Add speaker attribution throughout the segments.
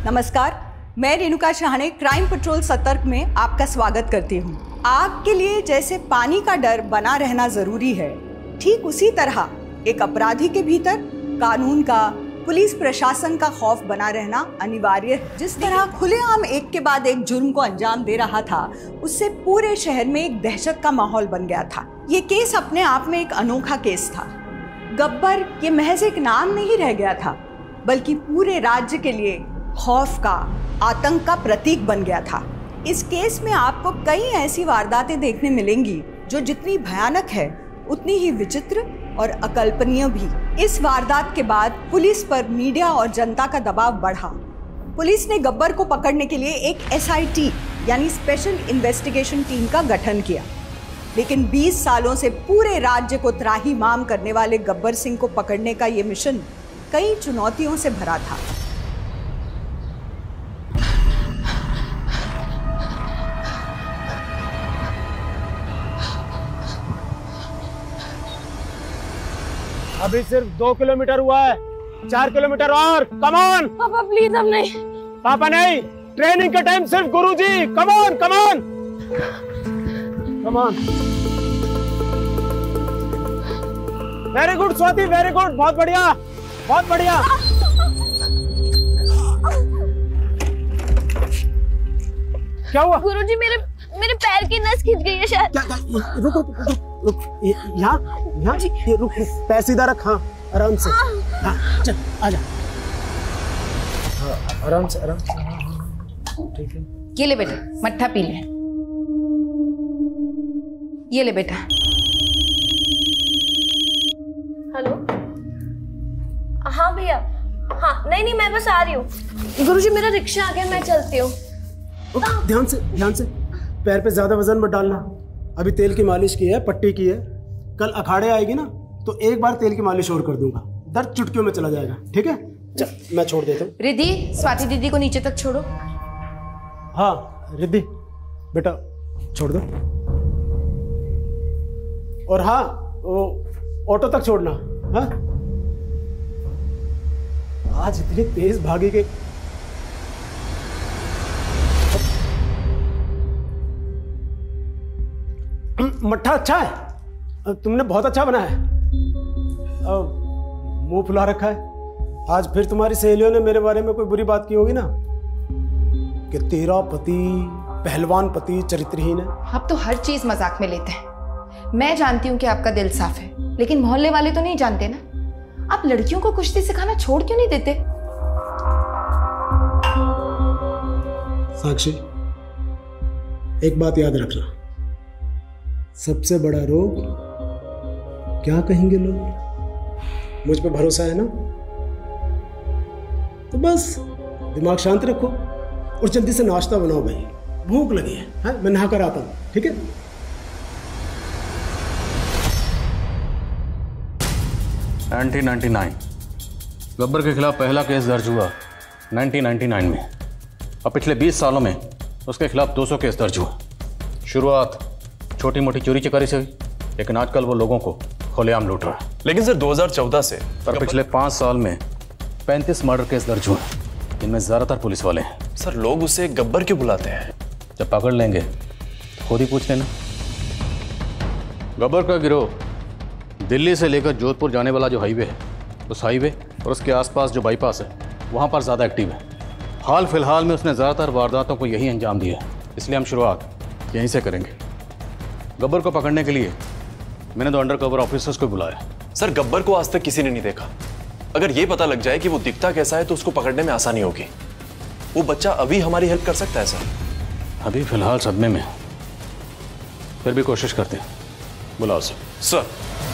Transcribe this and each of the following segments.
Speaker 1: नमस्कार, मैं Renuka Sahane crime petrol सतर्क में आपका स्वागत करती हूँ। आपके लिए जैसे पानी का डर बना रहना जरूरी है, ठीक उसी तरह एक अपराधी के भीतर कानून का, पुलिस प्रशासन का खौफ बना रहना अनिवार्य है। जिस तरह खुलेआम एक के बाद एक जुर्म को अंजाम दे रहा था, उससे पूरे शहर में एक दहशत का माहौल बन गया था। ये केस अपने आप में एक अनोखा केस था। गब्बर ये महज एक नाम नहीं रह गया था, बल्कि पूरे राज्य के लिए खौफ का, आतंक का प्रतीक बन गया था। इस केस में आपको कई ऐसी वारदातें देखने मिलेंगी जो जितनी भयानक है उतनी ही विचित्र और अकल्पनीय भी। इस वारदात के बाद पुलिस पर मीडिया और जनता का दबाव बढ़ा। पुलिस ने गब्बर को पकड़ने के लिए एक SIT यानी स्पेशल इन्वेस्टिगेशन टीम का गठन किया। लेकिन 20 सालों से पूरे राज्य को त्राहिमाम करने वाले गब्बर सिंह को पकड़ने का ये मिशन कई चुनौतियों से भरा था।
Speaker 2: अभी सिर्फ 2 किलोमीटर हुआ है, 4 किलोमीटर और। कम ऑन
Speaker 3: पापा प्लीज। अब नहीं
Speaker 2: पापा नहीं, ट्रेनिंग के टाइम सिर्फ गुरुजी। Come on come on come on. Very good Swati, very good, बहुत बढ़िया बहुत बढ़िया। क्या हुआ?
Speaker 3: गुरुजी मेरे पैर की नस खिंच गई है शायद।
Speaker 2: रुक रुक रुक रुक, यहाँ ये रुक, पैर सीधा रख। हाँ आराम से, हाँ चल आजा। हाँ आराम से आराम से, ठीक है।
Speaker 4: ये ले बेटा, मट्ठा पी ले। ये ले बेटा।
Speaker 3: हेलो, हाँ भैया। हाँ नहीं मैं बस आ रही हूँ। गुरुजी मेरा रिक्शा आ गया, मैं चलती हूँ।
Speaker 2: ध्यान से, पैर पे ज्यादा वजन मत डालना। अभी तेल की मालिश की है, पट्टी की है। कल अखाड़े आएगी ना तो एक बार तेल की मालिश और कर दूंगा, दर्द चुटकियों में चला जाएगा। ठीक है चल, मैं छोड़ देता हूँ।
Speaker 4: रिद्धि, स्वाति दीदी को नीचे तक छोड़ो।
Speaker 2: हाँ रिद्धि बेटा छोड़ दो। और हाँ वो ऑटो तक छोड़ना। हाँ आज इतनी तेज भागी कि मट्ठा अच्छा है, तुमने बहुत अच्छा बनाया है। मुंह फुला रखा है। आज फिर तुम्हारी सहेलियों ने मेरे बारे में कोई बुरी बात की होगी ना कि तेरा पति पहलवान पति चरित्रहीन है।
Speaker 4: आप तो हर चीज मजाक में लेते हैं। मैं जानती हूँ कि आपका दिल साफ है, लेकिन मोहल्ले वाले तो नहीं जानते ना। आप लड़कियों को कुश्ती सिखाना छोड़ क्यों नहीं देते?
Speaker 2: साक्षी, एक बात याद रखना, सबसे बड़ा रोग क्या कहेंगे लोग। मुझ पे भरोसा है ना? तो बस दिमाग शांत रखो और जल्दी से नाश्ता बनाओ भाई, भूख लगी है। मैं नहा कर आता हूँ, ठीक है?
Speaker 5: $1999 गब्बर के खिलाफ पहला केस दर्ज हुआ 1999 में, और पिछले 20 सालों में उसके खिलाफ 200 केस दर्ज हुए। शुरुआत छोटी मोटी चोरी चकारी से हुई, लेकिन आजकल वो लोगों को खुलेआम लूट रहा है।
Speaker 6: लेकिन सर 2014 से
Speaker 5: पर पिछले 5 साल में 35 मर्डर केस दर्ज हुए, इनमें ज्यादातर पुलिस वाले हैं।
Speaker 6: सर लोग उसे गब्बर क्यों बुलाते हैं?
Speaker 5: जब पकड़ लेंगे तो खुद ही पूछ लेना। गब्बर का गिरोह दिल्ली से लेकर जोधपुर जाने वाला जो हाईवे है, उस हाईवे और उसके आसपास जो बाईपास है, वहाँ पर ज़्यादा एक्टिव है। हाल फिलहाल में उसने ज़्यादातर वारदातों को यही अंजाम दिया है, इसलिए हम शुरुआत यहीं से करेंगे। गब्बर को पकड़ने के लिए मैंने 2 अंडरकवर ऑफिसर्स को बुलाया।
Speaker 6: सर गब्बर को आज तक किसी ने नहीं देखा। अगर ये पता लग जाए कि वो दिखता कैसा है तो उसको पकड़ने में आसानी होगी। वो बच्चा अभी हमारी हेल्प कर सकता है सर।
Speaker 5: अभी फिलहाल सदमे में, फिर भी कोशिश करते हैं। बुलाओ सर।
Speaker 6: सर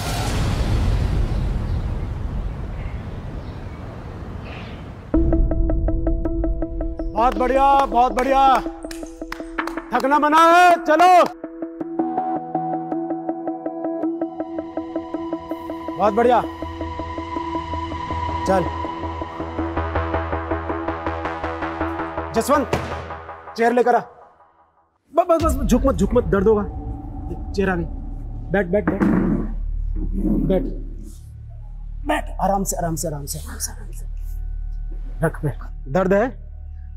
Speaker 2: बहुत बढ़िया बहुत बढ़िया, थकना मना है, चलो। बहुत बढ़िया, चल। जसवंत चेयर लेकर आ। बस बस झुक मत, दर्द होगा। चेयर आ गई, बैठ बैठ बैठ बैठ बैठ, आराम से रख। बैठ, दर्द है?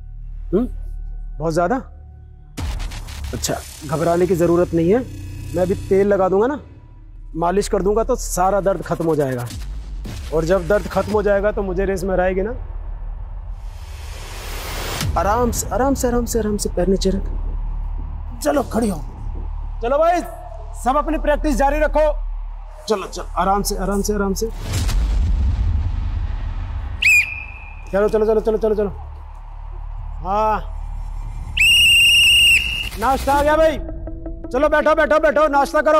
Speaker 2: बहुत ज़्यादा? अच्छा, घबराने की ज़रूरत नहीं है। मैं अभी तेल लगा दूंगा ना, मालिश कर दूंगा तो सारा दर्द खत्म हो जाएगा। और जब दर्द खत्म हो जाएगा तो मुझे रेस में रहेगी ना। आराम से आराम से आराम से आराम से पैर नीचे रख। चलो खड़ी हो। चलो भाई, सब अपनी प्रैक्टिस जारी रखो। चलो चलो, आराम से आराम से आराम से। चलो चलो चलो चलो चलो चलो। हाँ, नाश्ता आ गया भाई। चलो बैठो बैठो बैठो, नाश्ता करो।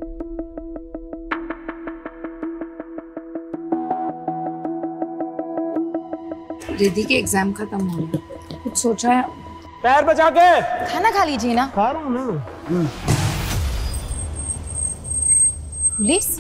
Speaker 4: दीदी के एग्जाम खत्म हो गए, कुछ सोचा है?
Speaker 2: पैर बचा के
Speaker 4: खाना खा लीजिए ना।
Speaker 2: खा रहा हूँ ना।
Speaker 4: Police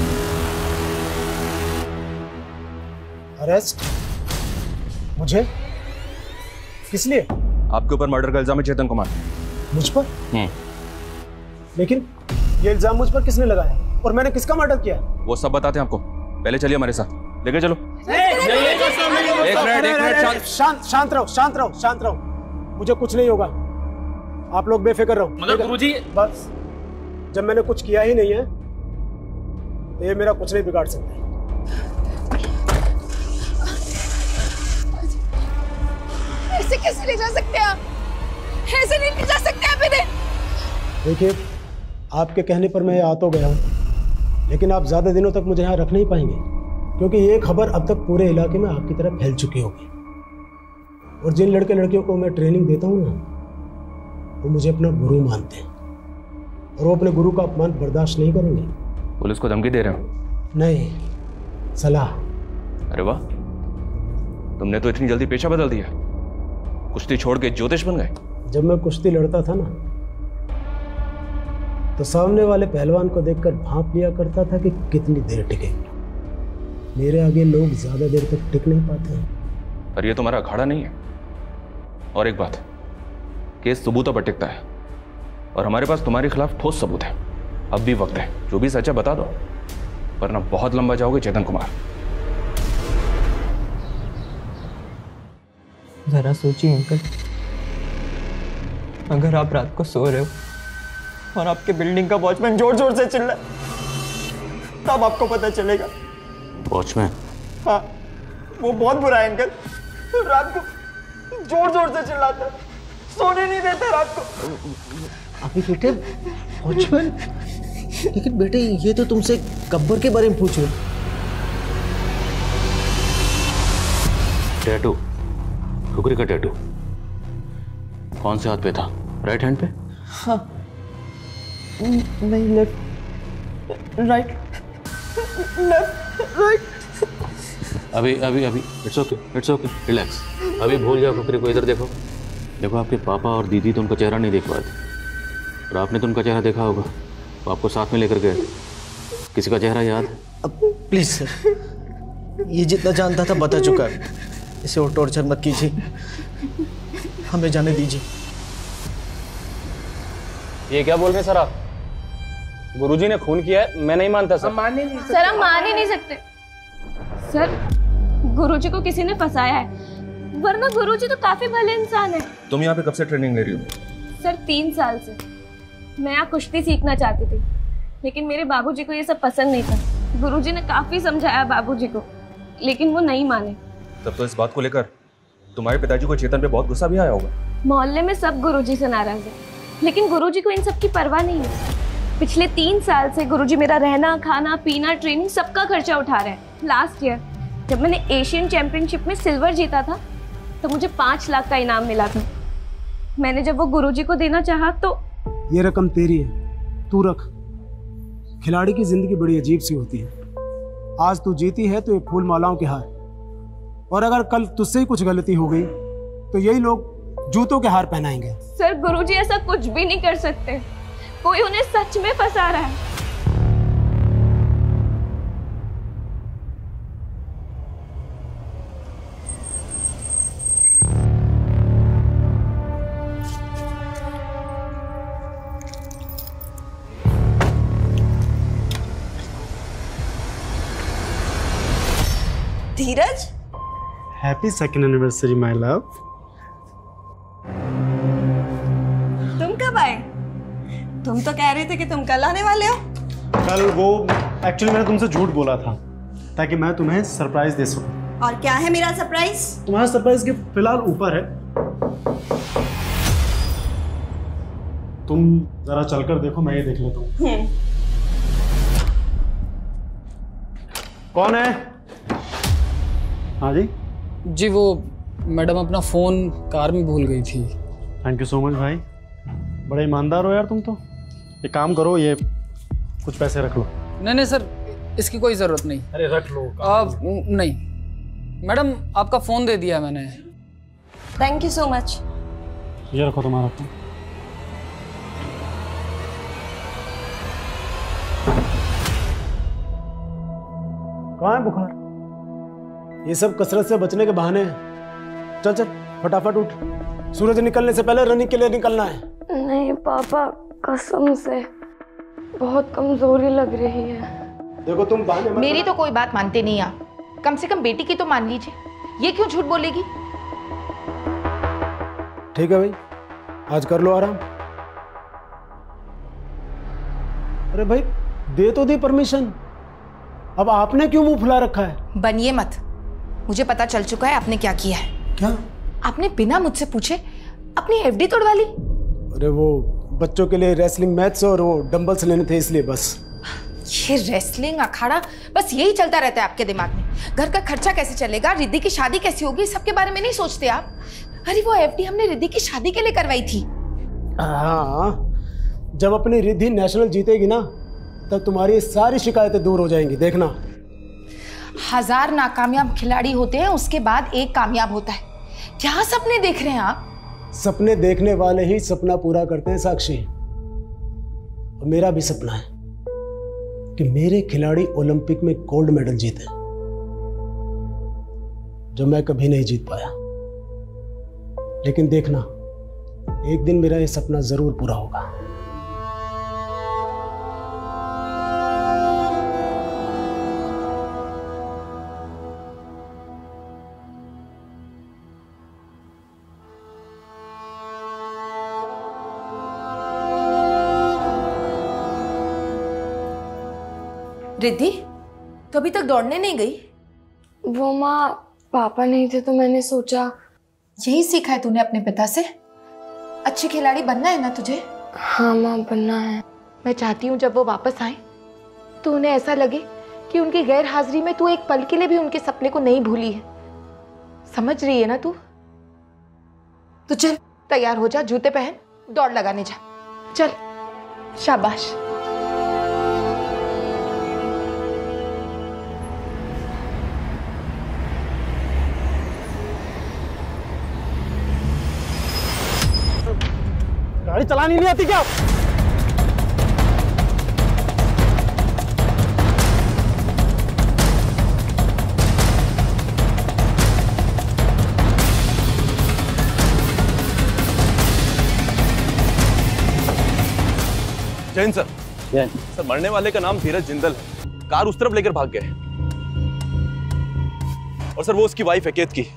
Speaker 2: arrest? मुझे? किस लिए?
Speaker 6: आपके ऊपर मर्डर का इल्जाम है चेतन कुमार।
Speaker 2: मुझ पर? लेकिन ये इल्जाम मुझ पर किसने लगाया और मैंने किसका मर्डर किया?
Speaker 6: वो सब बताते हैं आपको, पहले चलिए हमारे साथ, लेके चलो। एक मिनट,
Speaker 2: शांत रहो शांत रहो शांत रहो। मुझे कुछ नहीं होगा, आप लोग बेफिक्र रहो।
Speaker 7: मगर गुरुजी,
Speaker 2: बस जब मैंने कुछ किया ही नहीं है तो ये मेरा कुछ नहीं बिगाड़ सकते।
Speaker 4: ऐसे कैसे ले जा सकते हैं आप? ऐसे नहीं ले जा सकते आप इन्हें।
Speaker 2: देखिए, आपके कहने पर मैं आ तो गया हूँ, लेकिन आप ज़्यादा दिनों तक मुझे यहाँ रख नहीं पाएंगे, क्योंकि ये खबर अब तक पूरे इलाके में आपकी तरफ फैल चुकी होगी। और जिन लड़के लड़कियों को मैं ट्रेनिंग देता हूँ ना, वो मुझे अपना गुरु मानते हैं और वो अपने गुरु का अपमान बर्दाश्त नहीं करेंगे।
Speaker 6: पुलिस को धमकी दे रहे हो?
Speaker 2: नहीं, सलाह।
Speaker 6: अरे वाह, तुमने तो इतनी जल्दी पेशा बदल दिया, कुश्ती छोड़ के ज्योतिष बन गए।
Speaker 2: जब मैं कुश्ती लड़ता था ना, तो सामने वाले पहलवान को देखकर भांप लिया करता था कि कितनी देर टिकेंगे। मेरे आगे लोग ज्यादा देर तक टिक नहीं पाते हैं।
Speaker 6: पर ये तुम्हारा अखाड़ा नहीं है। और एक बात, केस सबूतों पर टिकता है और हमारे पास तुम्हारे खिलाफ ठोस सबूत है। अब भी वक्त है, जो भी सच है बता दो, वरना बहुत लंबा जाओगे चेतन कुमार।
Speaker 7: जरा सोचिए अंकल, अगर आप रात को सो रहे हो और आपके बिल्डिंग का वॉचमैन जोर जोर से चिल्लाए, तब आपको पता चलेगा।
Speaker 5: वॉचमैन?
Speaker 7: हाँ, वो बहुत बुरा है अंकल। रात को जोर जोर से चिल्लाता है, सोने नहीं देता रात को।
Speaker 8: अभी बेटे वॉचमैन? लेकिन बेटे ये तो तुमसे गब्बर के बारे में पूछ रहे।
Speaker 5: टैटू, ठुकरी का टैटू कौन से हाथ पे था? राइट हैंड पे?
Speaker 8: हाँ, नहीं, लेफ्ट, राइट, लेफ्ट, राइट।
Speaker 5: अभी अभी अभी इट्स ओके रिलैक्स। अभी भूल जाओ ठुकरी को। इधर देखो, देखो आपके पापा और दीदी तो उनका चेहरा नहीं देख पाए थे, और आपने तो उनका चेहरा देखा होगा, तो आपको साथ में लेकर गए। किसी का चेहरा याद?
Speaker 8: अब प्लीज सर, ये जितना जानता था बता चुका है, इसे और टॉर्चर मत कीजिए, हमें जाने दीजिए।
Speaker 9: ये क्या बोल रहे हैं सर आप? गुरुजी ने खून किया है, मैं नहीं मानता सर।
Speaker 3: सर हम मान ही नहीं सकते सर, गुरुजी को किसी ने फंसाया है, वरना गुरुजी तो काफी भले इंसान है।
Speaker 6: तुम यहाँ पे कब से ट्रेनिंग ले रही हो?
Speaker 3: सर 3 साल से। मैं यहाँ कुश्ती सीखना चाहती थी, लेकिन मेरे बाबूजी को ये सब पसंद नहीं था। गुरुजी ने काफी समझाया बाबूजी को, लेकिन वो नहीं माने।
Speaker 6: तब तो इस बात को लेकर तुम्हारे पिताजी को चेतन पे बहुत गुस्सा भी आया होगा।
Speaker 3: मोहल्ले में सब गुरुजी से नाराज है, लेकिन गुरुजी को इन सब की परवाह नहीं है। पिछले 3 साल से गुरुजी मेरा रहना, खाना, पीना, ट्रेनिंग सबका खर्चा उठा रहे हैं। लास्ट ईयर जब मैंने एशियन चैंपियनशिप में सिल्वर जीता था, तो मुझे 5 लाख का इनाम मिला था। मैंने जब वो गुरुजी को देना चाहा तो
Speaker 2: ये रकम तेरी है, तू रख। खिलाड़ी की जिंदगी बड़ी अजीब सी होती है। आज तू जीती है तो ये फूल मालाओं के हार, और अगर कल तुझसे ही कुछ गलती हो गई तो यही लोग जूतों के हार पहनाएंगे।
Speaker 3: सर गुरुजी ऐसा कुछ भी नहीं कर सकते, कोई उन्हें सच में फंसा रहा है।
Speaker 1: Dheeraj,
Speaker 2: happy second anniversary my love.
Speaker 1: तुम तो कह रहे थे कि तुम कल आने वाले हो।
Speaker 2: कल वो एक्चुअली मैंने तुमसे झूठ बोला था ताकि मैं तुम्हें सरप्राइज दे सकूं।
Speaker 1: और क्या है मेरा सरप्राइज? तुम्हारा
Speaker 2: सरप्राइज गिफ्ट फिलहाल ऊपर है, तुम जरा चलकर देखो, मैं ये देख लेता हूँ। कौन है? हाँ जी।
Speaker 10: जी वो मैडम अपना फ़ोन कार में भूल गई थी।
Speaker 2: थैंक यू सो मच भाई, बड़े ईमानदार हो यार तुम तो। एक काम करो, ये कुछ पैसे रख लो।
Speaker 10: नहीं सर, इसकी कोई ज़रूरत नहीं।
Speaker 2: अरे रख लो।
Speaker 10: नहीं मैडम, आपका फ़ोन दे दिया मैंने।
Speaker 3: Thank you so much.
Speaker 2: ये रखो तुम्हारा फ़ोन। कहाँ है बुखार? ये सब कसरत से बचने के बहाने हैं। चल चल फटाफट उठ, सूरज निकलने से पहले रनिंग के लिए निकलना है।
Speaker 3: नहीं पापा, कसम से बहुत कमजोरी लग रही है।
Speaker 2: देखो तुम बहाने मत।
Speaker 4: मेरी तो कोई बात मानते नहीं आप, कम से कम बेटी की तो मान लीजिए। ये क्यों झूठ बोलेगी?
Speaker 2: ठीक है भाई, आज कर लो आराम। अरे भाई दे तो दी परमिशन, अब आपने क्यों मुंह फुला रखा है?
Speaker 4: बनिए मत, मुझे पता चल चुका है आपने क्या किया है।
Speaker 2: क्या? आपने
Speaker 4: बिना मुझसे पूछे अपनी एफडी तोड़वा ली।
Speaker 2: अरे वो बच्चों के लिए रेसलिंग मैच और वो डंबल्स लेने थे इसलिए बस।
Speaker 4: ये रेसलिंग अखाड़ा बस यही चलता रहता है आपके दिमाग में। घर का खर्चा कैसे चलेगा, रिद्धि की शादी कैसी होगी, सबके बारे में नहीं सोचते आप। अरे वो एफडी हमने रिद्धि की शादी के लिए करवाई थी।
Speaker 2: हाँ, जब अपनी रिद्धि नेशनल जीतेगी ना तब तुम्हारी सारी शिकायतें दूर हो जाएंगी, देखना।
Speaker 4: 1000 नाकामयाब खिलाड़ी होते हैं, उसके बाद एक कामयाब होता है। क्या सपने देख रहे हैं आप?
Speaker 2: सपने देखने वाले ही सपना पूरा करते हैं साक्षी। और मेरा भी सपना है कि मेरे खिलाड़ी ओलंपिक में गोल्ड मेडल जीते, जो मैं कभी नहीं जीत पाया। लेकिन देखना, एक दिन मेरा यह सपना जरूर पूरा होगा।
Speaker 4: रिद्धि, तो अभी तक दौड़ने नहीं गई?
Speaker 3: वो माँ, पापा नहीं थे तो मैंने सोचा।
Speaker 4: यही सीखा है तूने अपने पिता से? अच्छी खिलाड़ी बनना है ना तुझे?
Speaker 3: हाँ माँ, बनना है।
Speaker 4: मैं चाहती हूँ जब वो वापस आए तो उन्हें ऐसा लगे कि उनकी गैर हाजिरी में तू एक पल के लिए भी उनके सपने को नहीं भूली है। समझ रही है ना तू? तो चल तैयार हो जा, जूते पहन, दौड़ लगाने जा। चल, शाबाश।
Speaker 2: गाड़ी चलानी नहीं आती क्या?
Speaker 6: जैन सर। सर, मरने वाले का नाम धीरज जिंदल है। कार उस तरफ लेकर भाग गए और सर वो उसकी वाइफ है केत की।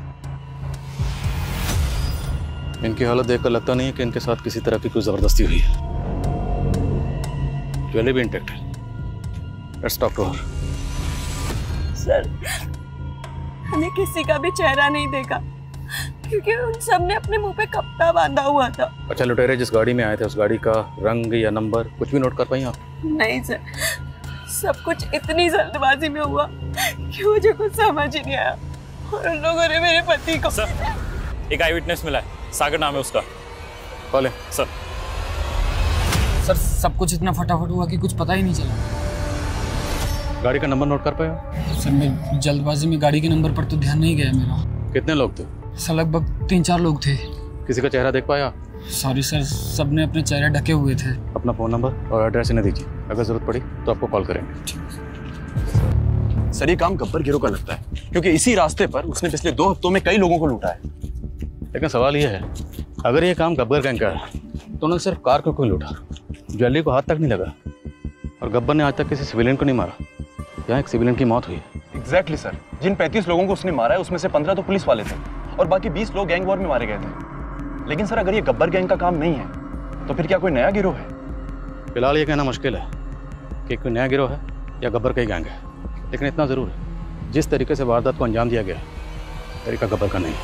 Speaker 5: इनकी हालत देखकर लगता नहीं है कि इनके साथ किसी तरह की कोई जबरदस्ती हुई है। ज्वेलरी भी इंटैक्ट है। Let's talk to her.
Speaker 1: Sir, हमें किसी का भी चेहरा नहीं देखा क्योंकि उन सब ने अपने मुंह पे कपड़ा बांधा हुआ था।
Speaker 5: अच्छा, लुटेरे जिस गाड़ी में आए थे उस गाड़ी का रंग या नंबर कुछ भी नोट कर पाई आप?
Speaker 1: नहीं सर, सब कुछ इतनी जल्दबाजी में हुआ कि मुझे कुछ समझ ही नहीं आया और उन लोगों ने मेरे पति को।
Speaker 9: सर, एक आई विटनेस मिला है, सागर नाम है उसका।
Speaker 5: कॉल है
Speaker 9: सर।
Speaker 10: सर, सब कुछ इतना फटाफट हुआ कि कुछ पता ही नहीं चला।
Speaker 5: गाड़ी का नंबर नोट कर पाया?
Speaker 10: सर, मैं जल्दबाजी में गाड़ी के नंबर पर तो ध्यान नहीं गया मेरा।
Speaker 5: कितने लोग थे?
Speaker 10: सर, लगभग 3-4 लोग थे।
Speaker 5: किसी का चेहरा देख पाया?
Speaker 10: सॉरी सर, सबने अपने चेहरे ढके हुए थे।
Speaker 5: अपना फ़ोन नंबर और एड्रेस इन्हें दीजिए, अगर ज़रूरत पड़ी तो आपको कॉल करेंगे।
Speaker 6: सर, ये काम गब्बर गिरोह का लगता है क्योंकि इसी रास्ते पर उसने पिछले 2 हफ्तों में कई लोगों को लूटा है।
Speaker 5: लेकिन सवाल ये है, अगर ये काम गब्बर गैंग का है तो उन्होंने सिर्फ कार को क्यों लूटा? ज्वेलरी को हाथ तक नहीं लगा और गब्बर ने आज तक किसी सिविलियन को नहीं मारा। यहाँ एक सिविलियन की मौत हुई है।
Speaker 6: एग्जैक्टली सर, जिन 35 लोगों को उसने मारा है उसमें से 15 तो पुलिस वाले थे और बाकी 20 लोग गैंग वॉर में मारे गए थे। लेकिन सर, अगर ये गब्बर गैंग का काम नहीं है तो फिर क्या कोई नया गिरोह है?
Speaker 5: फिलहाल ये कहना मुश्किल है कि कोई नया गिरोह है या गब्बर का ही गैंग है, लेकिन इतना ज़रूर है जिस तरीके से वारदात को अंजाम दिया गया तरीका गब्बर का नहीं।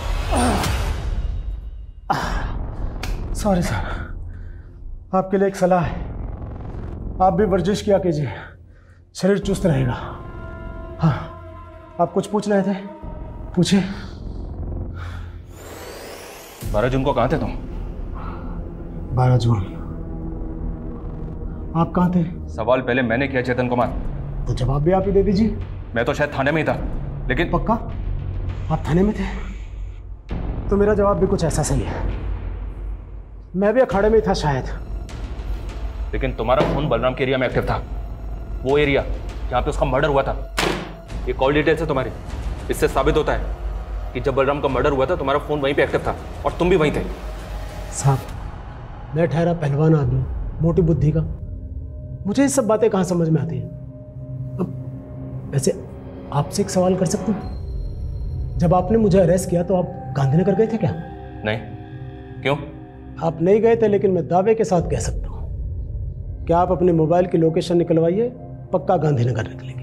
Speaker 2: सॉरी सर, आपके लिए एक सलाह है, आप भी वर्जिश किया कीजिए, शरीर चुस्त रहेगा। हाँ, आप कुछ पूछ रहे थे, पूछिए।
Speaker 6: 12 जून को कहाँ थे तुम?
Speaker 2: 12 जून आप कहाँ थे?
Speaker 6: सवाल पहले मैंने किया चेतन कुमार,
Speaker 2: तो जवाब भी आप ही दे दीजिए।
Speaker 6: मैं तो शायद थाने में ही था, लेकिन
Speaker 2: पक्का आप थाने में थे? तो मेरा जवाब भी कुछ ऐसा सही है, मैं भी अखाड़े में ही था शायद।
Speaker 6: लेकिन तुम्हारा फोन बलराम के एरिया में एक्टिव था, वो एरिया जहाँ पे उसका मर्डर हुआ था। ये कॉल डिटेल्स है तुम्हारी, इससे साबित होता है कि जब बलराम का मर्डर हुआ था तुम्हारा फोन वहीं पे एक्टिव था और तुम भी वहीं थे।
Speaker 2: साहब, मैं ठहरा पहलवान आदमी, मोटी बुद्धि का, मुझे ये सब बातें कहाँ समझ में आती हैं। अब वैसे आपसे एक सवाल कर सकता हूँ? जब आपने मुझे अरेस्ट किया तो आप गांधीनगर गए थे क्या?
Speaker 6: नहीं। क्यों?
Speaker 2: आप नहीं गए थे, लेकिन मैं दावे के साथ कह सकता हूँ, क्या आप अपने मोबाइल की लोकेशन निकलवाइए, पक्का गांधीनगर निकलेंगे।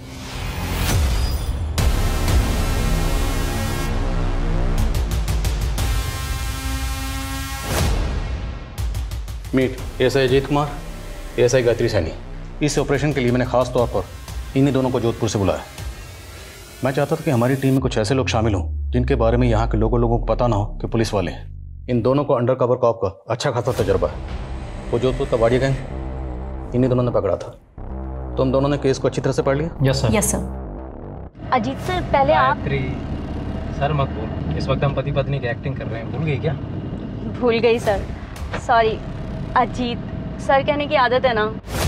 Speaker 5: Meet ASI Ajit Kumar, ASI Gayatri Saini. इस ऑपरेशन के लिए मैंने खास तौर पर इन्हीं दोनों को जोधपुर से बुलाया। मैं चाहता था कि हमारी टीम में कुछ ऐसे लोग शामिल हों जिनके बारे में यहाँ के लोगों को पता ना हो कि पुलिस वाले हैं। इन दोनों को अंडर कवर कॉप का अच्छा खासा तजर्बा है। वो जोधपुर का वाड़िया गैंग इन्हीं दोनों ने पकड़ा था। तुम दोनों ने केस को अच्छी तरह से पढ़ लिया?
Speaker 10: Yes sir.
Speaker 3: Yes sir. Ajit sir, पहले आप।
Speaker 10: सर मत बोल, इस वक्त हम पति पत्नी की एक्टिंग कर रहे हैं, भूल गई क्या?
Speaker 3: भूल गई सर, सॉरी। अजीत सर कहने की आदत है ना।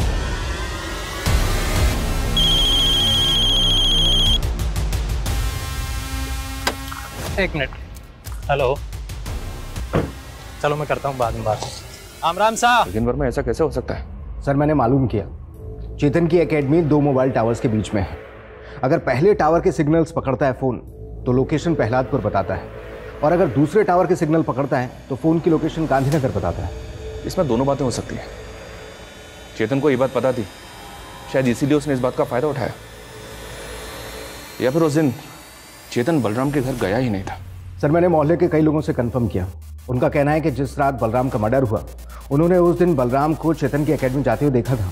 Speaker 10: एक मिनट। हेलो, चलो मैं करता हूँ बाद में बात। राम राम साहब।
Speaker 6: लेकिन वर्मा ऐसा कैसे हो सकता है?
Speaker 11: सर मैंने मालूम किया, चेतन की एकेडमी 2 मोबाइल टावर्स के बीच में है। अगर पहले टावर के सिग्नल्स पकड़ता है फ़ोन तो लोकेशन प्रहलादपुर बताता है, और अगर दूसरे टावर के सिग्नल पकड़ता है तो फ़ोन की लोकेशन गांधीनगर बताता है।
Speaker 6: इसमें दोनों बातें हो सकती हैं। चेतन को ये बात पता थी, शायद इसीलिए उसने इस बात का फायदा उठाया, या फिर उस दिन चेतन बलराम के घर गया ही नहीं था।
Speaker 11: सर मैंने मोहल्ले के कई लोगों से कंफर्म किया, उनका कहना है कि जिस रात बलराम का मर्डर हुआ उन्होंने उस दिन बलराम को चेतन की एकेडमी जाते हुए देखा था।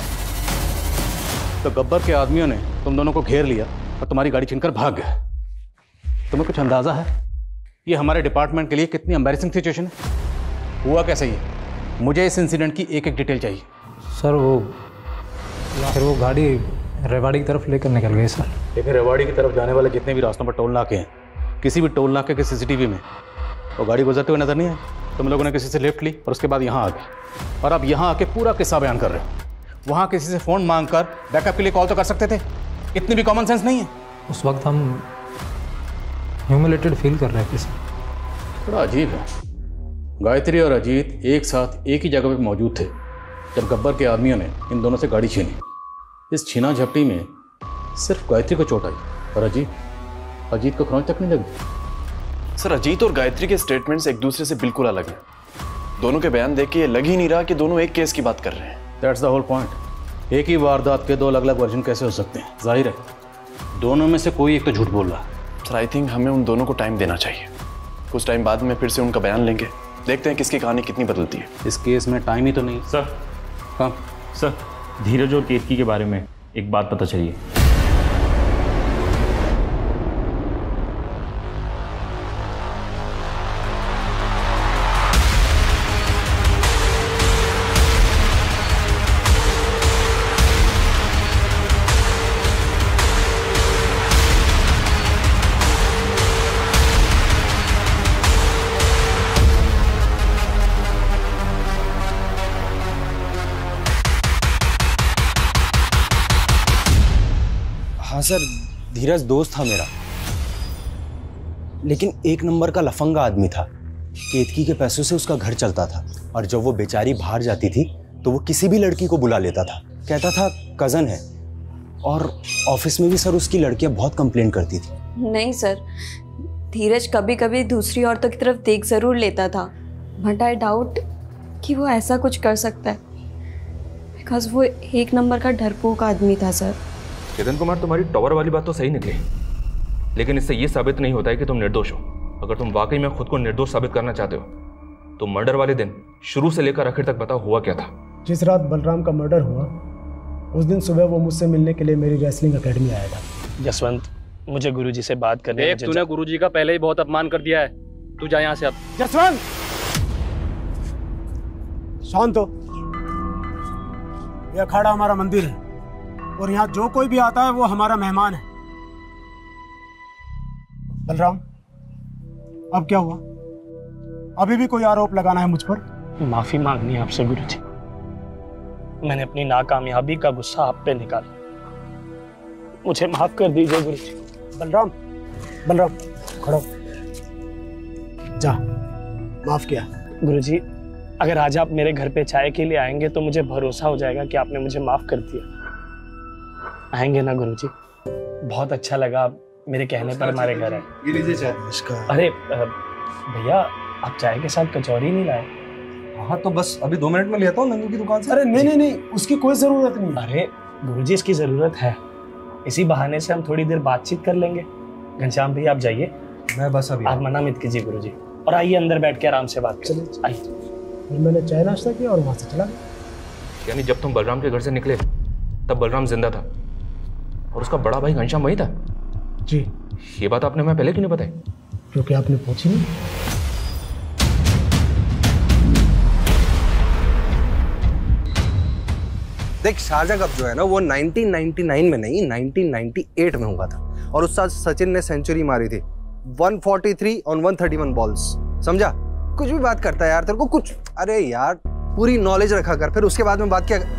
Speaker 5: तो गब्बर के आदमियों ने तुम दोनों को घेर लिया और तुम्हारी गाड़ी छीनकर भाग गए। तुम्हें कुछ अंदाजा है ये हमारे डिपार्टमेंट के लिए कितनी एम्बैरेसिंग सिचुएशन है? हुआ कैसे ये? मुझे इस इंसिडेंट की एक एक डिटेल चाहिए।
Speaker 10: सर वो गाड़ी रेवाड़ी की तरफ लेकर निकल गई सर।
Speaker 5: लेकिन रेवाड़ी की तरफ जाने वाले जितने भी रास्तों पर टोल नाके हैं, किसी भी टोल नाके के सीसीटीवी में वो गाड़ी गुजरते हुए नजर नहीं आई। तुम लोगों ने किसी से लिफ्ट ली और उसके बाद यहाँ आ गए, और अब यहाँ आके पूरा किस्सा बयान कर रहे हो। वहाँ किसी से फ़ोन मांगकर बैकअप के लिए कॉल तो कर सकते थे, इतनी भी कॉमन सेंस नहीं है?
Speaker 10: उस वक्त हम ह्यूमिलेटेड फील कर रहे थे सर।
Speaker 5: थोड़ा अजीब है, गायत्री और अजीत एक साथ एक ही जगह पे मौजूद थे जब गब्बर के आदमियों ने इन दोनों से गाड़ी छीनी। इस छीना झपटी में सिर्फ गायत्री को चोट आई और अजीत को खरोंच तक नहीं लगी।
Speaker 12: सर अजीत और गायत्री के स्टेटमेंट्स एक दूसरे से बिल्कुल अलग हैं। दोनों के बयान देख के ये लग ही नहीं रहा कि दोनों एक केस की बात कर रहे हैं।
Speaker 5: That's the whole point. एक ही वारदात के 2 अलग अलग वर्जन कैसे हो सकते हैं? जाहिर है दोनों में से कोई एक तो झूठ बोल रहा है।
Speaker 12: सर आई थिंक हमें उन दोनों को टाइम देना चाहिए। कुछ टाइम बाद में फिर से उनका बयान लेंगे, देखते हैं किसकी कहानी कितनी बदलती है।
Speaker 5: इस केस में टाइम ही तो नहीं।
Speaker 13: सर
Speaker 5: हाँ
Speaker 13: सर, धीरज और केतकी के बारे में एक बात पता चली है।
Speaker 14: हाँ सर, धीरज दोस्त था मेरा, लेकिन 1 नंबर का लफंगा आदमी था। केतकी के पैसों से उसका घर चलता था, और जब वो बेचारी बाहर जाती थी तो वो किसी भी लड़की को बुला लेता था, कहता था कज़न है। और ऑफिस में भी सर उसकी लड़कियां बहुत कंप्लेंट करती थी।
Speaker 15: नहीं सर, धीरज कभी कभी दूसरी औरतों की तरफ देख ज़रूर लेता था, बट आई डाउट कि वो ऐसा कुछ कर सकता है। बिकॉज वो एक नंबर का डरपोक आदमी था सर।
Speaker 6: चेतन कुमार, तुम्हारी टॉवर वाली बात तो सही निकली, लेकिन इससे ये साबित नहीं होता है कि तुम निर्दोष हो। अगर तुम वाकई में खुद को निर्दोष साबित करना चाहते हो तो मर्डर वाले दिन शुरू से लेकर आखिर तक बताओ हुआ क्या था।
Speaker 2: जिस रात बलराम का मर्डर हुआ उस दिन सुबह वो मुझसे मिलने के लिए मेरी रेसलिंग एकेडमी आया था।
Speaker 10: जसवंत, मुझे गुरुजी से बात करनी है।
Speaker 9: तूने गुरुजी का पहले ही बहुत अपमान कर दिया है, तू जा यहाँ से अब।
Speaker 2: जसवंत, शांत हो। यह अखाड़ा हमारा मंदिर है और यहाँ जो कोई भी आता है वो हमारा मेहमान है। बलराम, अब क्या हुआ? अभी भी कोई आरोप लगाना है मुझ पर?
Speaker 10: माफी मांगनी है आपसे गुरुजी। मैंने अपनी नाकामयाबी का गुस्सा आप पे निकाला, मुझे माफ कर दीजिए गुरुजी।
Speaker 2: बलराम, बलराम खड़ो, जा, माफ किया।
Speaker 10: गुरुजी, अगर आज आप मेरे घर पे चाय के लिए आएंगे तो मुझे भरोसा हो जाएगा कि आपने मुझे माफ कर दिया। आएंगे ना गुरुजी? बहुत अच्छा लगा आप मेरे कहने पर हमारे घर आए।
Speaker 2: ये लीजिए चाय।
Speaker 10: अरे भैया, आप चाय के साथ कचौरी नहीं लाए?
Speaker 16: हाँ तो बस अभी 2 मिनट में लेता हूँ नंदू की दुकान से।
Speaker 2: अरे नहीं, उसकी कोई जरूरत नहीं।
Speaker 10: अरे गुरुजी, इसकी जरूरत है। इसी बहाने से हम थोड़ी देर बातचीत कर लेंगे। घनश्याम भैया, आप जाइए।
Speaker 16: मैं बस अभी।
Speaker 10: आप मना मत कीजिए गुरुजी, और आइए अंदर बैठ के आराम से बात करें। आइए।
Speaker 2: फिर मैंने चाय नाश्ता किया और वहां से चला गया।
Speaker 6: यानी जब तुम बलराम के घर से निकले तब बलराम जिंदा था और उसका बड़ा भाई घनश्याम वही था?
Speaker 2: जी।
Speaker 6: ये बात आपने मैं पहले क्यों नहीं बताई?
Speaker 2: क्योंकि आपने पूछी नहीं।
Speaker 16: देख, शारजा कप जो है ना वो 1999 में नहीं 1998 में हुआ था और उस साल सचिन ने सेंचुरी मारी थी 143 ऑन 131 बॉल्स। समझा? कुछ भी बात करता है यार, तेरे को कुछ, अरे यार पूरी नॉलेज रखा कर, फिर उसके बाद में बात क्या।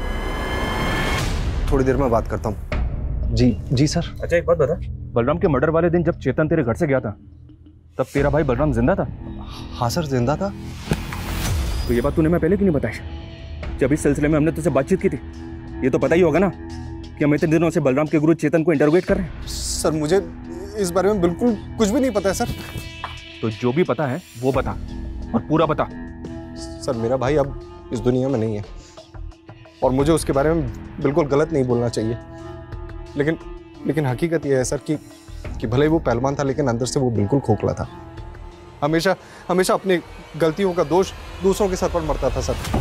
Speaker 16: थोड़ी देर में बात करता हूँ। जी सर।
Speaker 6: अच्छा एक बात बता, बलराम के मर्डर वाले दिन जब चेतन तेरे घर से गया था तब तेरा भाई बलराम जिंदा था?
Speaker 16: हाँ सर, जिंदा था।
Speaker 6: तो ये बात तूने मैं पहले क्यों नहीं बताई? जब इस सिलसिले में हमने तुझसे बातचीत की थी, ये तो पता ही होगा ना कि हम इतने दिनों से बलराम के गुरु चेतन को इंटरोगेट कर रहे हैं।
Speaker 16: सर मुझे इस बारे में बिल्कुल कुछ भी नहीं पता है सर।
Speaker 6: तो जो भी पता है वो बता, और पूरा बता।
Speaker 16: सर मेरा भाई अब इस दुनिया में नहीं है और मुझे उसके बारे में बिल्कुल गलत नहीं बोलना चाहिए, लेकिन हकीकत यह है सर कि भले ही वो पहलवान था लेकिन अंदर से वो बिल्कुल खोखला था। हमेशा अपनी गलतियों का दोष दूसरों के सर पर मरता था सर।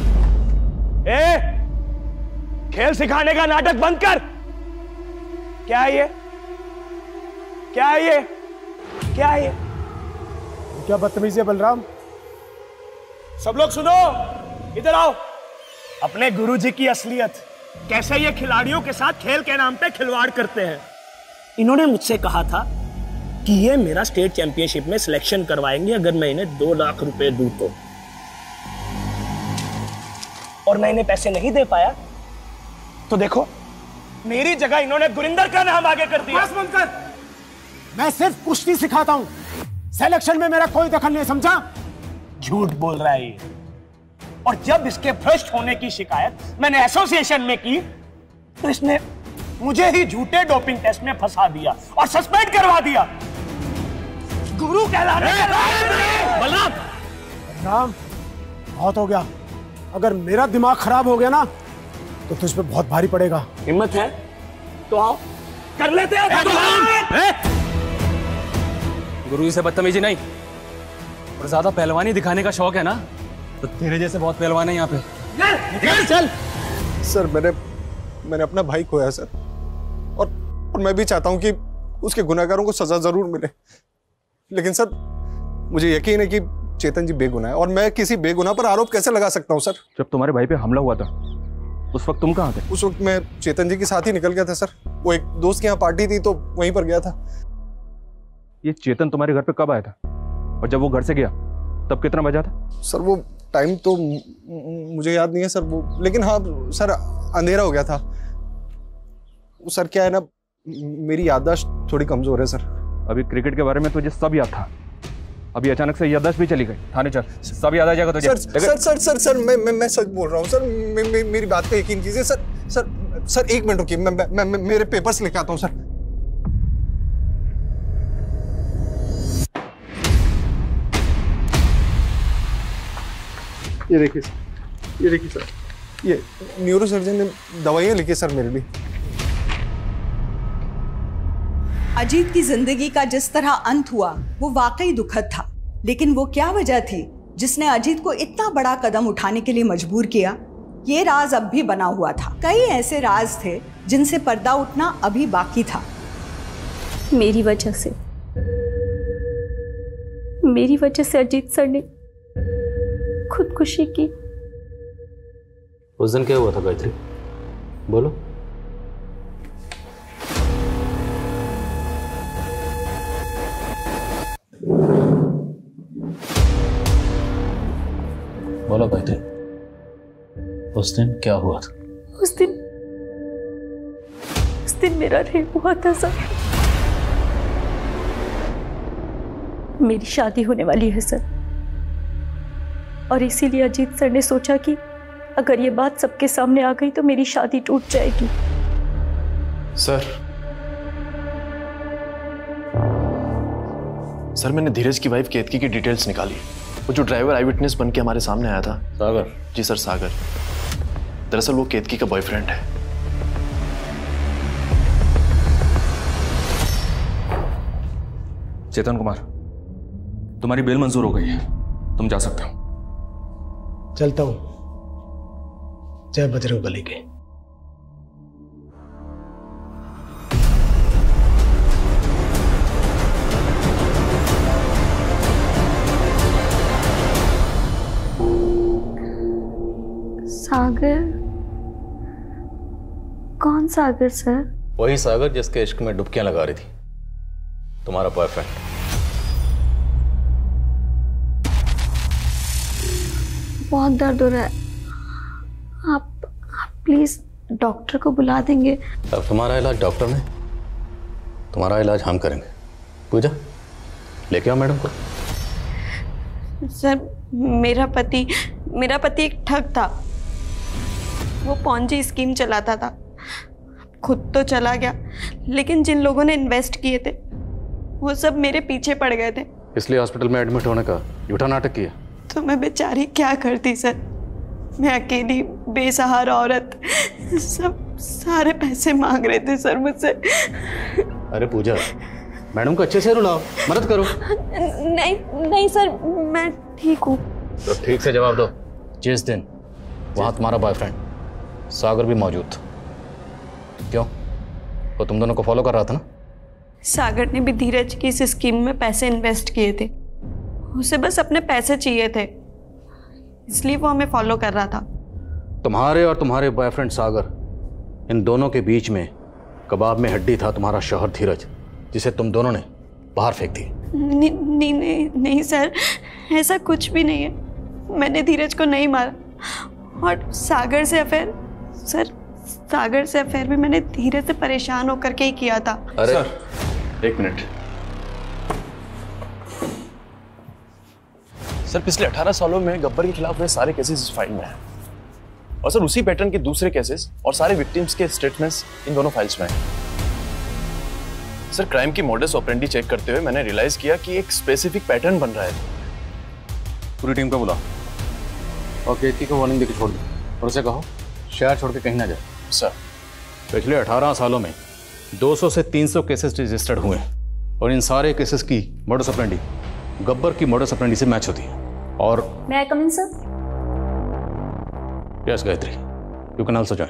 Speaker 10: खेल सिखाने का नाटक बंद कर। क्या है ये? क्या है ये? क्या है ये?
Speaker 2: क्या बदतमीजी है बलराम?
Speaker 10: सब लोग सुनो, इधर आओ। अपने गुरुजी की असलियत, कैसे ये खिलाड़ियों के साथ खेल के नाम पे खिलवाड़ करते हैं। इन्होंने मुझसे कहा था कि ये मेरा स्टेट चैंपियनशिप में सिलेक्शन करवाएंगे अगर मैं इन्हें 2 लाख रुपए दूं तो, और मैं इन्हें पैसे नहीं दे पाया तो देखो मेरी जगह इन्होंने गुरिंदर का नाम आगे कर दिया।
Speaker 2: बस बंद कर। मैं सिर्फ कुश्ती सिखाता हूं, सिलेक्शन में मेरा कोई दखल नहीं, समझा?
Speaker 10: झूठ बोल रहा है ये। और जब इसके भ्रष्ट होने की शिकायत मैंने एसोसिएशन में की तो इसने मुझे ही झूठे डोपिंग टेस्ट में फंसा दिया और सस्पेंड करवा दिया। गुरु कहलाने
Speaker 2: बलराम, बहुत हो गया। अगर मेरा दिमाग खराब हो गया ना तो तुझ पे बहुत भारी पड़ेगा।
Speaker 10: हिम्मत है तो आओ, कर लेते हैं।
Speaker 9: गुरुजी से बदतमीजी नहीं, और ज्यादा पहलवानी दिखाने का शौक है ना तो तेरे जैसे बहुत पहलवान है यहाँ पे।
Speaker 16: चल। सर मैंने अपना भाई खोया सर, और मैं भी चाहता हूं कि उसके गुनहगारों को सजा जरूर मिले, लेकिन सर मुझे यकीन है कि चेतन जी बेगुनाह है और मैं किसी बेगुनाह पर आरोप कैसे लगा सकता हूं सर?
Speaker 6: जब तुम्हारे भाई पे हमला हुआ था उस वक्त तुम कहाँ थे?
Speaker 16: उस वक्त मैं चेतन जी के साथ ही निकल गया था सर। वो एक दोस्त के यहाँ पार्टी थी तो वहीं पर गया था।
Speaker 6: ये चेतन तुम्हारे घर पे कब आया था और जब वो घर से गया तब कितना बजा था?
Speaker 16: सर वो टाइम तो मुझे याद नहीं है सर, वो, लेकिन हाँ सर अंधेरा हो गया था। सर क्या है ना, मेरी याददाश्त थोड़ी कमजोर है सर।
Speaker 6: अभी क्रिकेट के बारे में तुझे सब याद था, अभी अचानक से याददाश्त भी चली गई। थाने चल, सब याद आ जाएगा तुझे।
Speaker 16: सर मैं सच बोल रहा हूँ सर, मेरी बात पे यकीन कीजिए सर 1 मिनट रुकिए, मैं मेरे पेपर्स लेके आता हूँ सर। ये देखिए सर, ये न्यूरो सर्जन ने दवाइयाँ लिखी सर मेरे लिए।
Speaker 1: अजीत की जिंदगी का जिस तरह अंत हुआ वो वाकई दुखद था, लेकिन वो क्या वजह थी जिसने अजीत को इतना बड़ा कदम उठाने के लिए मजबूर किया, ये राज अब भी बना हुआ था। कई ऐसे राज थे जिनसे पर्दा उठना अभी बाकी था।
Speaker 3: मेरी वजह से अजीत सर ने खुदकुशी की।
Speaker 5: उस दिन क्या हुआ था गायत्री, बोलो। बोलो गायत्री, उस दिन क्या हुआ था?
Speaker 3: उस दिन मेरा रेप हुआ था सर। मेरी शादी होने वाली है सर, और इसीलिए अजीत सर ने सोचा कि अगर ये बात सबके सामने आ गई तो मेरी शादी टूट जाएगी।
Speaker 12: सर मैंने धीरज की वाइफ केतकी की डिटेल्स निकाली। वो जो ड्राइवर आई विटनेस बन के हमारे सामने आया था,
Speaker 5: सागर।
Speaker 12: जी सर, सागर। दरअसल वो केतकी का बॉयफ्रेंड है।
Speaker 6: चेतन कुमार, तुम्हारी बेल मंजूर हो गई है, तुम जा सकते हो।
Speaker 2: चलता हूं। जय बजरंगबली के।
Speaker 3: सागर? कौन सागर सर?
Speaker 5: वही सागर जिसके इश्क में डुबकियां लगा रही थी, तुम्हारा बॉयफ्रेंड।
Speaker 3: बहुत दर्द हो रहा है, आप प्लीज डॉक्टर को बुला देंगे?
Speaker 5: अब तुम्हारा इलाज डॉक्टर ने, तुम्हारा इलाज हम करेंगे। पूजा, लेके आओ मैडम को।
Speaker 3: सर मेरा पति एक ठग था। वो पॉन्जी स्कीम चलाता था, खुद तो चला गया, लेकिन जिन लोगों ने इन्वेस्ट किए थे वो सब मेरे पीछे पड़ गए थे।
Speaker 5: इसलिए हॉस्पिटल में एडमिट होने का झूठा नाटक किया।
Speaker 3: तो मैं बेचारी क्या करती सर, मैं अकेली बेसहारा औरत, सब सारे पैसे मांग रहे थे सर मुझसे।
Speaker 5: अरे पूजा, मैडम को अच्छे से रुलाओ, मदद करो।
Speaker 3: नहीं सर, मैं ठीक हूँ।
Speaker 5: तो ठीक से जवाब दो। जिस दिन वहां तुम्हारा बॉयफ्रेंड सागर भी मौजूद था, क्यों? वो तुम दोनों को फॉलो कर रहा था ना?
Speaker 3: सागर ने भी धीरज की इस स्कीम में पैसे इन्वेस्ट किए थे, उसे बस अपने पैसे चाहिए थे, इसलिए वो हमें फॉलो कर रहा था।
Speaker 5: तुम्हारे और तुम्हारे बॉयफ्रेंड सागर, इन दोनों के बीच में कबाब में हड्डी था तुम्हारा शौहर धीरज, जिसे तुम दोनों ने बाहर फेंक दी।
Speaker 3: नहीं सर, ऐसा कुछ भी नहीं है। मैंने धीरज को नहीं मारा, और सागर से अफेयर भी मैंने धीरज से परेशान होकर के ही किया था।
Speaker 12: अरे सर, एक मिनट सर। पिछले 18 सालों में गब्बर के खिलाफ हुए सारे केसेस इस फाइल में हैं, और सर उसी पैटर्न के दूसरे केसेस और सारे विक्टिम्स के स्टेटमेंट्स इन दोनों फाइल्स में हैं। सर क्राइम की मोडस ऑपरेंडी चेक करते हुए मैंने रियलाइज किया कि एक स्पेसिफिक पैटर्न बन रहा है।
Speaker 5: पूरी टीम को बुलाओ और केतकी को वार्निंग देकर छोड़ दो, और उसे कहो शहर छोड़ के कहीं ना जाए।
Speaker 12: सर
Speaker 5: पिछले 18 सालों में 200 से 300 केसेस रजिस्टर्ड हुए हैं, और इन सारे केसेस की मोडस ऑपरेंडी गब्बर की मोडस ऑपरेंडी से मैच होती है। और
Speaker 3: मैं I come in sir?
Speaker 5: Yes Gayatri, you can also join.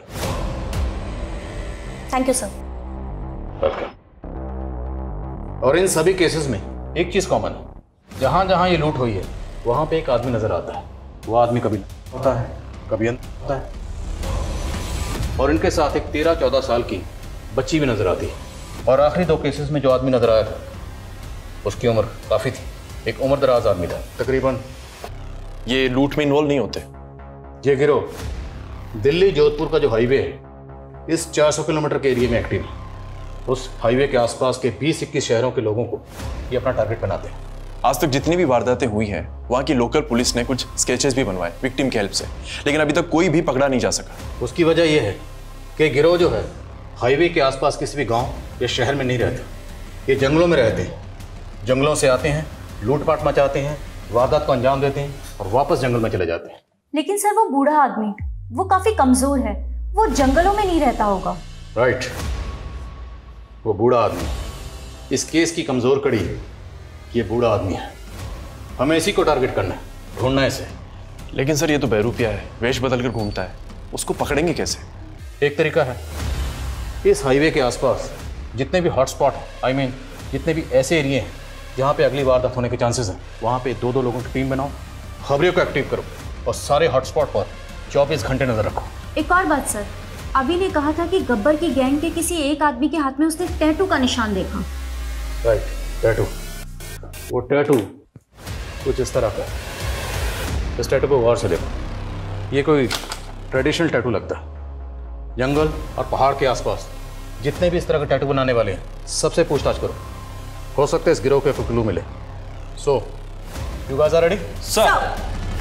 Speaker 3: Thank you sir.
Speaker 5: Welcome. और इन सभी केसेस में एक चीज कॉमन है, जहां जहां ये लूट हुई है वहां पे एक आदमी नजर आता है। वो आदमी कभी होता है, कभी अंदर होता है, और इनके साथ एक 13-14 साल की बच्ची भी नजर आती है। और आखिरी 2 केसेस में जो आदमी नजर आया था उसकी उम्र काफी थी, एक उम्र दराज आदमी था तकरीबन।
Speaker 12: ये लूट में इन्वॉल्व नहीं होते?
Speaker 5: ये गिरोह दिल्ली जोधपुर का जो हाईवे है, इस 400 किलोमीटर के एरिया में एक्टिव है। उस हाईवे के आसपास के 20-21 शहरों के लोगों को ये अपना टारगेट बनाते हैं।
Speaker 12: आज तक जितनी भी वारदातें हुई हैं, वहाँ की लोकल पुलिस ने कुछ स्केचेस भी बनवाए विक्टिम की हेल्प से, लेकिन अभी तक कोई भी पकड़ा नहीं जा सका।
Speaker 5: उसकी वजह यह है कि गिरोह जो है हाईवे के आसपास किसी भी गांव या शहर में नहीं रहते, ये जंगलों में रहते हैं। जंगलों से आते हैं, लूटपाट मचाते हैं, वारदात को अंजाम देते हैं और वापस जंगल में चले जाते हैं।
Speaker 3: लेकिन सर वो बूढ़ा आदमी,
Speaker 17: वो काफी कमजोर है, वो जंगलों में नहीं रहता होगा।
Speaker 5: राइट, वो बूढ़ा आदमी। इस केस की कमजोर कड़ी ये बूढ़ा आदमी है। हमें इसी को टारगेट करना है, ढूंढना है इसे।
Speaker 12: लेकिन सर ये तो बहरूपिया है, वेश बदल कर घूमता है, उसको पकड़ेंगे कैसे?
Speaker 5: एक तरीका है, इस हाईवे के आसपास जितने भी हॉटस्पॉट जितने भी ऐसे एरिए हैं जहाँ पे अगली वारदात होने के चांसेस हैं, वहाँ पे 2-2 लोगों की टीम बनाओ, खबरियों को एक्टिव करो और सारे हॉटस्पॉट पर 24 घंटे नजर रखो।
Speaker 17: एक और बात सर, अभी ने कहा था कि गब्बर की गैंग के किसी एक आदमी के हाथ में उसने टैटू का निशान देखा।
Speaker 5: Right, tattoo. वो टैटू कुछ इस तरह का। इस टैटू को गौर से देखो, ये कोई ट्रेडिशनल टैटू लगता है। जंगल और पहाड़ के आसपास जितने भी इस तरह के टैटू बनाने वाले हैं, सबसे पूछताछ करो, हो सकता है इस गिरोह के कोई क्लू मिले। So you guys are ready?
Speaker 12: Sir.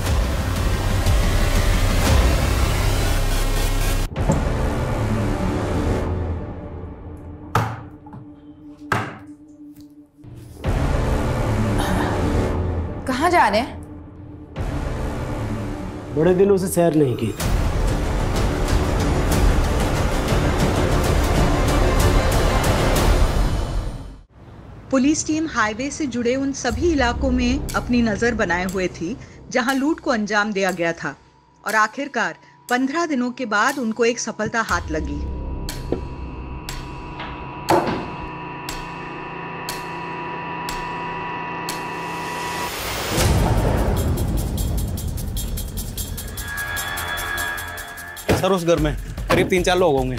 Speaker 4: कहाँ जा रहे हैं?
Speaker 2: बड़े दिनों से सैर नहीं की।
Speaker 1: पुलिस टीम हाईवे से जुड़े उन सभी इलाकों में अपनी नजर बनाए हुए थी जहां लूट को अंजाम दिया गया था और आखिरकार 15 दिनों के बाद उनको एक सफलता हाथ लगी।
Speaker 9: सर उस घर में करीब 3-4 लोग होंगे।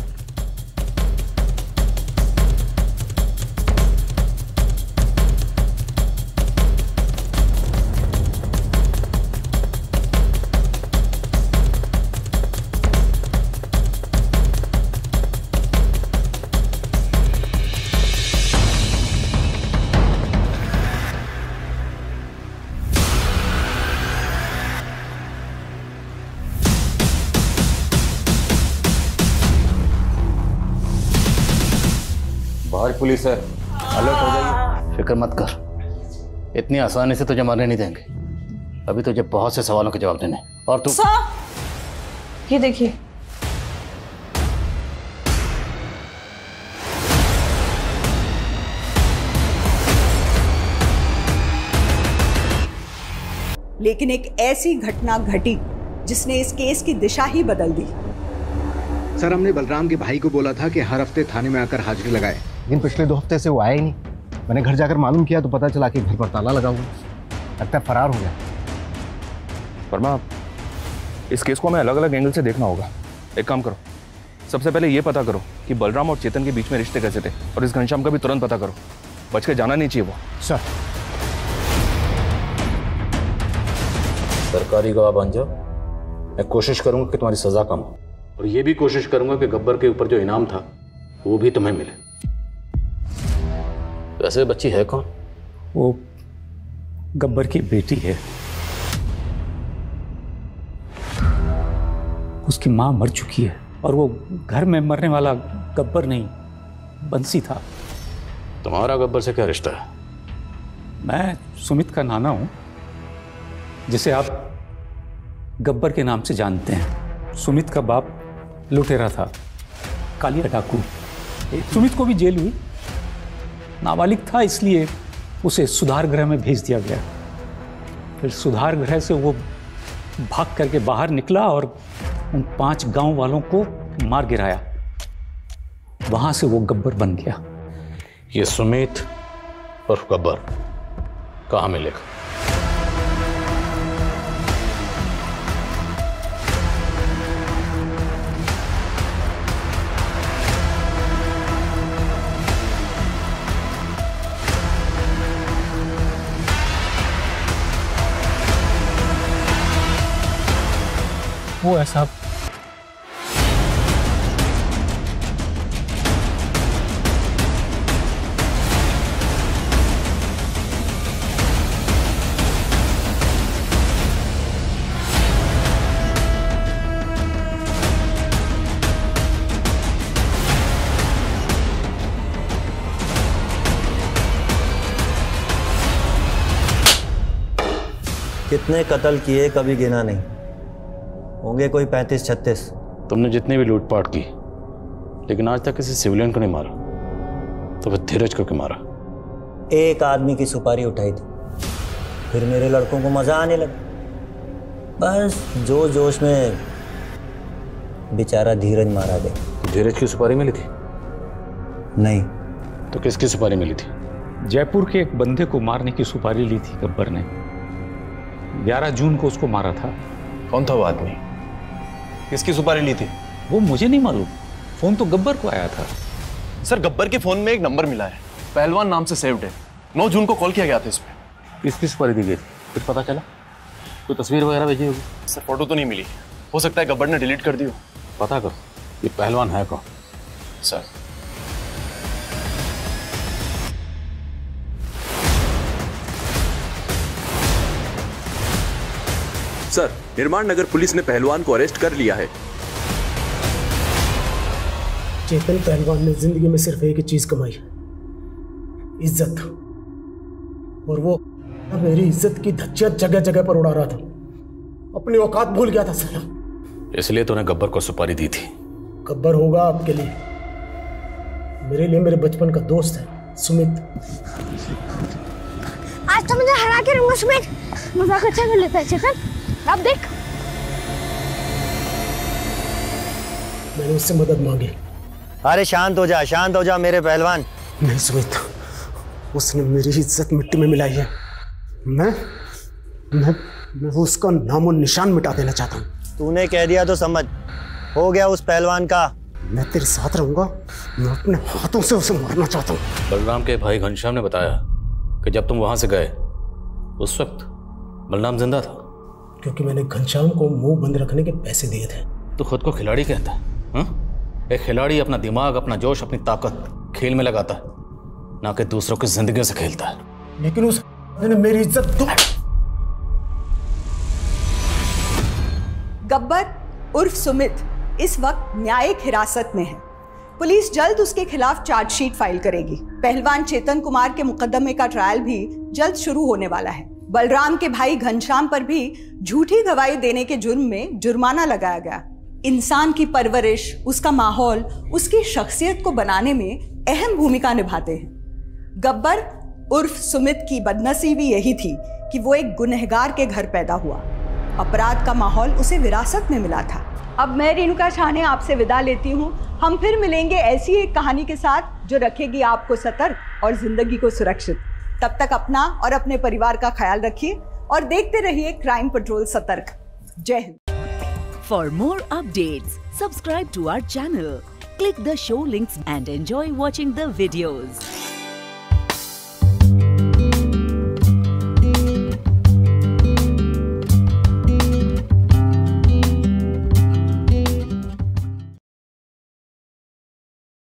Speaker 5: बाहर पुलिस है, अलर्ट हो जाइए। फिक्र मत कर, इतनी आसानी से तुझे मारने नहीं देंगे। अभी तुझे बहुत से सवालों के जवाब देने। और तू
Speaker 3: ये देखिए,
Speaker 1: लेकिन एक ऐसी घटना घटी जिसने इस केस की दिशा ही बदल दी।
Speaker 11: सर, हमने बलराम के भाई को बोला था कि हर हफ्ते थाने में आकर हाजिरी लगाए, लेकिन पिछले 2 हफ्ते से वो आया ही नहीं। मैंने घर जाकर मालूम किया तो पता चला कि घर पर ताला लगा हुआ, लगता है फरार हो गया।
Speaker 6: वर्मा, इस केस को हमें अलग अलग एंगल से देखना होगा। एक काम करो, सबसे पहले ये पता करो कि बलराम और चेतन के बीच में रिश्ते कैसे थे, और इस घनश्याम का भी तुरंत पता करो। बच के जाना नहीं चाहिए वो।
Speaker 11: सर।
Speaker 5: सरकारी गवाह बन जाओ, मैं कोशिश करूंगा कि तुम्हारी सजा कम हो, और ये भी कोशिश करूंगा कि गब्बर के ऊपर जो इनाम था वो भी तुम्हें मिले। वैसे बच्ची है कौन?
Speaker 13: वो गब्बर की बेटी है। उसकी मां मर चुकी है, और वो घर में मरने वाला गब्बर नहीं, बंसी था।
Speaker 5: तुम्हारा गब्बर से क्या रिश्ता है?
Speaker 13: मैं सुमित का नाना हूं, जिसे आप गब्बर के नाम से जानते हैं। सुमित का बाप लुटेरा था, कालिया डाकू। सुमित को भी जेल हुई, नाबालिग था इसलिए उसे सुधार गृह में भेज दिया गया। फिर सुधार गृह से वो भाग करके बाहर निकला और उन 5 गांव वालों को मार गिराया। वहां से वो गब्बर बन गया।
Speaker 5: ये सुमित और गब्बर कहाँ मिलेगा?
Speaker 13: वो ऐसा
Speaker 18: कितने कत्ल किए कभी गिना नहीं,
Speaker 8: होंगे कोई 35-36।
Speaker 5: तुमने जितनी भी लूटपाट की, लेकिन आज तक किसी सिविलियन को नहीं मारा, तो फिर धीरज को क्यों मारा?
Speaker 8: एक आदमी की सुपारी उठाई थी, फिर मेरे लड़कों को मजा आने लगा। बस जो जोश में बेचारा धीरज मारा गया।
Speaker 5: धीरज की सुपारी मिली थी?
Speaker 8: नहीं।
Speaker 5: तो किसकी सुपारी मिली थी?
Speaker 13: जयपुर के एक बंदे को मारने की सुपारी ली थी गब्बर ने। 11 जून को उसको मारा था।
Speaker 12: कौन था वो आदमी? किसकी सुपारी ली थी?
Speaker 13: वो मुझे नहीं मालूम, फोन तो गब्बर को आया था।
Speaker 12: सर, गब्बर के फोन में एक नंबर मिला है, पहलवान नाम से सेव्ड है। 9 जून को कॉल किया गया था इस पे।
Speaker 5: किसकी सुपारी दी गई थी? कुछ पता चला? कोई तस्वीर वगैरह भेजी होगी?
Speaker 12: सर, फोटो तो नहीं मिली, हो सकता है गब्बर ने डिलीट कर दी हो।
Speaker 5: पता करो ये पहलवान है कौन।
Speaker 12: सर,
Speaker 18: सर, निर्माण नगर पुलिस ने पहलवान को अरेस्ट कर लिया है।
Speaker 2: चेतन पहलवान ने जिंदगी में सिर्फ एक ही चीज कमाई, इज्जत। और वो मेरी इज्जत की धज्जियां जगह जगह पर उड़ा रहा था, अपनी औकात भूल गया था साला।
Speaker 5: इसलिए तूने गब्बर को सुपारी दी थी?
Speaker 2: गब्बर होगा आपके लिए, मेरे लिए मेरे बचपन का दोस्त है सुमित।
Speaker 3: आज तो मुझे हरा के रहूंगा सुमित। मजाक अच्छा कर लेता है चेतन। अब देख,
Speaker 2: मैंने उससे मदद मांगी।
Speaker 8: अरे शांत हो जा मेरे पहलवान।
Speaker 2: नहीं सुमित, उसने मेरी इज्जत मिट्टी में मिलाई है। मैं उसका नामो निशान मिटा देना चाहता हूँ।
Speaker 8: तूने कह दिया तो समझ, हो गया उस पहलवान का।
Speaker 2: मैं तेरे साथ रहूंगा, मैं अपने हाथों से उसे मारना चाहता हूँ।
Speaker 5: बलराम के भाई घनश्याम ने बताया कि जब तुम वहां से गए उस वक्त बलराम जिंदा था।
Speaker 2: क्योंकि मैंने घनश्याम को मुंह बंद रखने के पैसे दिए थे।
Speaker 5: तो खुद को खिलाड़ी कहता है हा? एक खिलाड़ी अपना दिमाग, अपना जोश, अपनी ताकत खेल में लगाता है, ना कि दूसरों की जिंदगी से खेलता है।
Speaker 2: लेकिन उसने मेरी इज्जत
Speaker 1: गब्बर उर्फ सुमित इस वक्त न्यायिक हिरासत में है। पुलिस जल्द उसके खिलाफ चार्जशीट फाइल करेगी। पहलवान चेतन कुमार के मुकदमे का ट्रायल भी जल्द शुरू होने वाला है। बलराम के भाई घनश्याम पर भी झूठी गवाही देने के जुर्म में जुर्माना लगाया गया। इंसान की परवरिश, उसका माहौल, उसकी शख्सियत को बनाने में अहम भूमिका निभाते हैं। गब्बर उर्फ सुमित की बदनसीबी यही थी कि वो एक गुनहगार के घर पैदा हुआ। अपराध का माहौल उसे विरासत में मिला था। अब मैं रेणुका शाहने आपसे विदा लेती हूँ। हम फिर मिलेंगे ऐसी एक कहानी के साथ जो रखेगी आपको सतर्क और जिंदगी को सुरक्षित। तब तक अपना और अपने परिवार का ख्याल रखिए और देखते रहिए क्राइम पेट्रोल सतर्क। जय Hind.
Speaker 19: For more updates, subscribe to our channel, click the show links and enjoy watching the videos.